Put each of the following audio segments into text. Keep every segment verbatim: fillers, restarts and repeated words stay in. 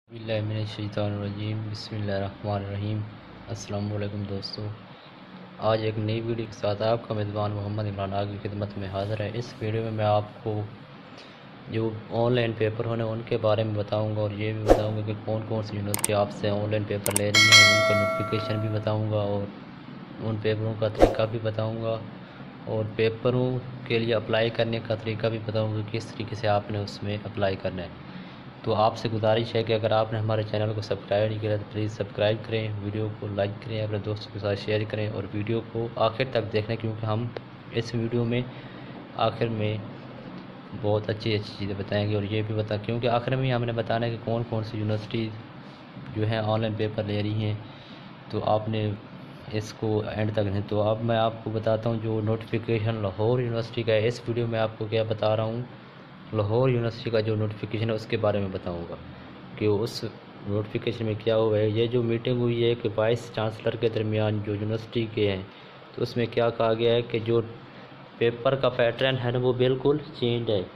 बिस्मिल्लाहिर्रहमानिर्रहीम बिस्मिल्लाहिर्रहमानिर्रहीम। अस्सलाम वालेकुम दोस्तों, आज एक नई वीडियो के साथ आपका मेज़बान मोहम्मद इमरान आगे की खिदमत में हाज़िर है। इस वीडियो में मैं आपको जो ऑनलाइन पेपर होने उनके बारे में बताऊंगा और ये भी बताऊंगा कि कौन कौन सी यूनिवर्सिटी आपसे ऑनलाइन पेपर ले रही है, उनका नोटिफिकेशन भी बताऊँगा और उन पेपरों का तरीका भी बताऊँगा और पेपरों के लिए अप्लाई करने का तरीका भी बताऊँगा, किस तरीके से आपने उसमें अप्लाई करना है। तो आपसे गुजारिश है कि अगर आपने हमारे चैनल को सब्सक्राइब नहीं किया तो प्लीज़ सब्सक्राइब करें, वीडियो को लाइक करें, अपने दोस्तों के साथ शेयर करें और वीडियो को आखिर तक देखें, क्योंकि हम इस वीडियो में आखिर में बहुत अच्छी अच्छी चीज़ें बताएंगे और ये भी बता क्योंकि आखिर में हमने बताना है कि कौन कौन सी यूनिवर्सिटी जो है ऑनलाइन पेपर ले रही हैं, तो आपने इसको एंड तक नहीं। तो अब मैं आपको बताता हूँ जो नोटिफिकेशन लाहौर यूनिवर्सिटी का है। इस वीडियो में आपको क्या बता रहा हूँ, लाहौर यूनिवर्सिटी का जो नोटिफिकेशन है उसके बारे में बताऊंगा कि उस नोटिफिकेशन में क्या हुआ है। ये जो मीटिंग हुई है कि वाइस चांसलर के दरमियान जो यूनिवर्सिटी के हैं, तो उसमें क्या कहा गया है कि जो पेपर का पैटर्न है ना वो बिल्कुल चेंज है।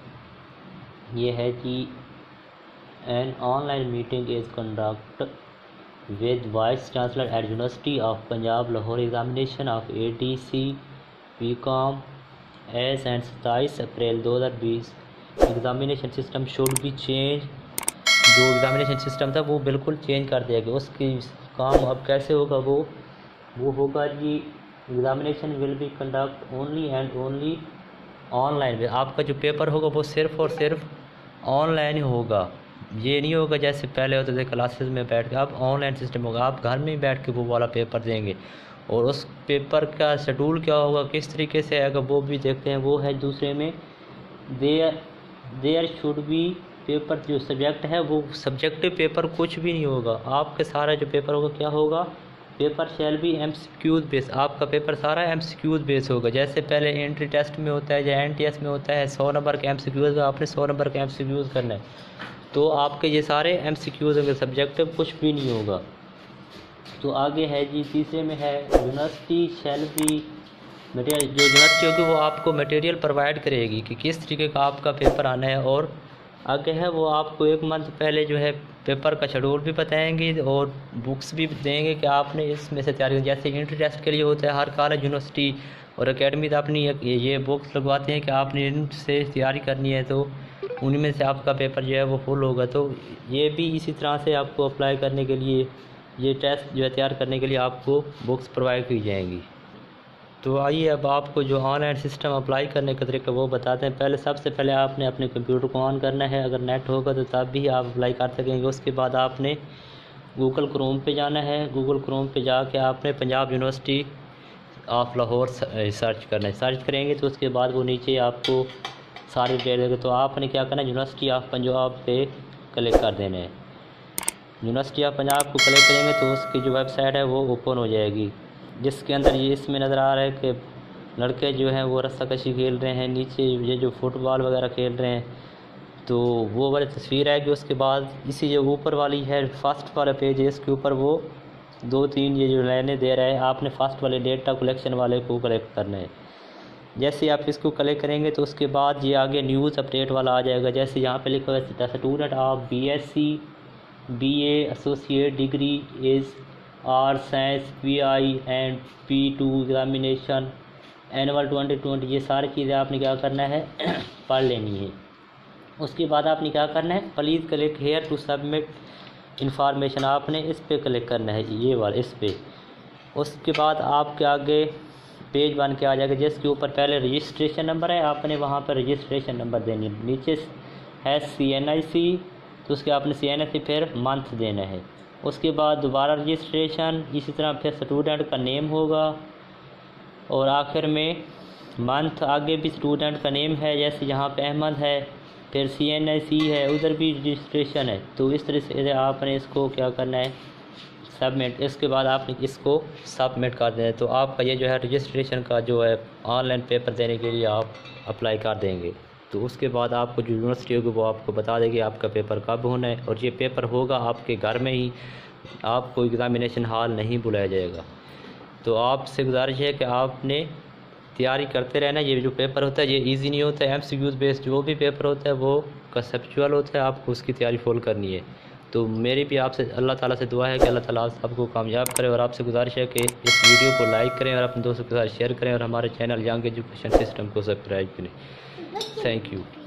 ये है कि an online meeting is conduct with vice chancellor at university of Punjab Lahore examination of A D C B com S and सत्ताईस अप्रैल दो हज़ार बीस। Examination system should be change. जो एग्ज़ामिनेशन सिस्टम था वो बिल्कुल चेंज कर दिया गया। उसकी काम अब कैसे होगा, वो वो होगा जी examination will be conduct only and only online. आपका जो पेपर होगा वो सिर्फ़ और सिर्फ ऑनलाइन ही होगा। ये नहीं होगा जैसे पहले होते थे क्लासेस में बैठ के, अब ऑनलाइन सिस्टम होगा। आप घर में ही बैठ के वो वाला पेपर देंगे और उस पेपर का शेड्यूल क्या होगा, किस तरीके से आएगा, वो भी देखते हैं। वो है दूसरे में there there should be paper, जो सब्जेक्ट है वो सब्जेक्टिव पेपर कुछ भी नहीं होगा। आपके सारा जो पेपर होगा क्या होगा, paper shall be M C Qs base. आपका पेपर सारा एम सी क्यूज़ बेस होगा। जैसे पहले एंट्री टेस्ट में होता है या एन टी एस में होता है सौ नंबर के एम सी क्यूज़, आपने सौ नंबर के एम सी क्यूज़ करना है, तो आपके ये सारे एम सी क्यूज़ होंगे, सब्जेक्टिव कुछ भी नहीं होगा। तो आगे है जी तीसरे में है यूनिवर्सिटी शैल बी मटेरियल। जो यूनिवर्सिटी होगी वो आपको मटेरियल प्रोवाइड करेगी कि किस तरीके का आपका पेपर आना है, और आगे है वो आपको एक मंथ पहले जो है पेपर का शेड्यूल भी बताएंगे और बुक्स भी देंगे कि आपने इसमें से तैयारी। जैसे इंट्री टेस्ट के लिए होता है, हर कॉलेज यूनिवर्सिटी और एकेडमी तो अपनी ये बुक्स लगवाते हैं कि आपने इनसे तैयारी करनी है, तो उन्हीं में से आपका पेपर जो है वो फुल होगा। तो ये भी इसी तरह से आपको अप्लाई करने के लिए, ये टेस्ट जो है तैयार करने के लिए आपको बुक्स प्रोवाइड की जाएंगी। तो आइए अब आपको जो ऑनलाइन सिस्टम अप्लाई करने का तरीका वो बताते हैं। पहले सबसे पहले आपने अपने कंप्यूटर को ऑन करना है, अगर नेट होगा तो तब भी आप अप्लाई कर सकेंगे। उसके बाद आपने गूगल क्रोम पे जाना है। गूगल क्रोम पे जाके आपने Punjab university of Lahore search करना है। सर्च करेंगे तो उसके बाद वो नीचे आपको सारे डिटेल देगा। तो आपने क्या करना है, यूनिवर्सिटी ऑफ पंजाब पे क्लिक कर देना है। यूनिवर्सिटी ऑफ पंजाब को क्लिक करेंगे तो उसकी जो वेबसाइट है वो ओपन हो जाएगी, जिसके अंदर ये इसमें नज़र आ रहा है कि लड़के जो हैं वो रस्साकशी खेल रहे हैं, नीचे ये जो फुटबॉल वगैरह खेल रहे हैं, तो वो वाली तस्वीर आएगी। उसके बाद इसी जो ऊपर वाली है फर्स्ट वाला पेज है, इसके ऊपर वो दो तीन ये जो लाइनें दे रहा है, आपने फर्स्ट वाले डेटा कलेक्शन वाले को कलेक्ट करना है। जैसे आप इसको कलेक्ट करेंगे तो उसके बाद ये आगे न्यूज़ अपडेट वाला आ जाएगा। जैसे यहाँ पे लिखा हुआ है student of B S C B A associate degree is are science P I and P two examination annual twenty twenty. ये सारी चीज़ें आपने क्या करना है पढ़ लेनी है। उसके बाद आपने क्या करना है, please click here to submit information, आपने इस पर क्लिक करना है, ये वाला इस पर। उसके बाद आपके आगे पेज बन के आ जाएगा, जिसके ऊपर पहले रजिस्ट्रेशन नंबर है, आपने वहाँ पर रजिस्ट्रेशन नंबर देनी है। नीचे है सी एन आई सी, तो उसके आपने सी एन आई सी फिर मंथ देना है। उसके बाद दोबारा रजिस्ट्रेशन, इसी तरह फिर स्टूडेंट का नेम होगा और आखिर में मंथ। आगे भी स्टूडेंट का नेम है, जैसे यहाँ पे अहमद है, फिर सी एन आई सी है, उधर भी रजिस्ट्रेशन है। तो इस तरह से आपने इसको क्या करना है, सबमिट। इसके बाद आपने इसको सबमिट कर देना है, तो आपका ये जो है रजिस्ट्रेशन का जो है ऑनलाइन पेपर देने के लिए आप अप्लाई कर देंगे। तो उसके बाद आपको जो यूनिवर्सिटी होगी वो आपको बता देगी आपका पेपर कब होना है, और ये पेपर होगा आपके घर में ही, आपको एग्ज़ामिनेशन हॉल नहीं बुलाया जाएगा। तो आपसे गुजारिश है कि आपने तैयारी करते रहना। ये जो पेपर होता है ये इजी नहीं होता है, एम सी क्यूज़ बेस्ड जो भी पेपर होता है वो कंसेप्चुअल होता है, आपको उसकी तैयारी फुल करनी है। तो मेरी भी आपसे अल्लाह ताला से दुआ है कि अल्लाह ताला आप सबको कामयाब करे, और आपसे गुजारिश है कि इस वीडियो को लाइक करें और अपने दोस्तों के साथ शेयर करें और हमारे चैनल यंग एजुकेशन सिस्टम को सब्सक्राइब करें। Thank you.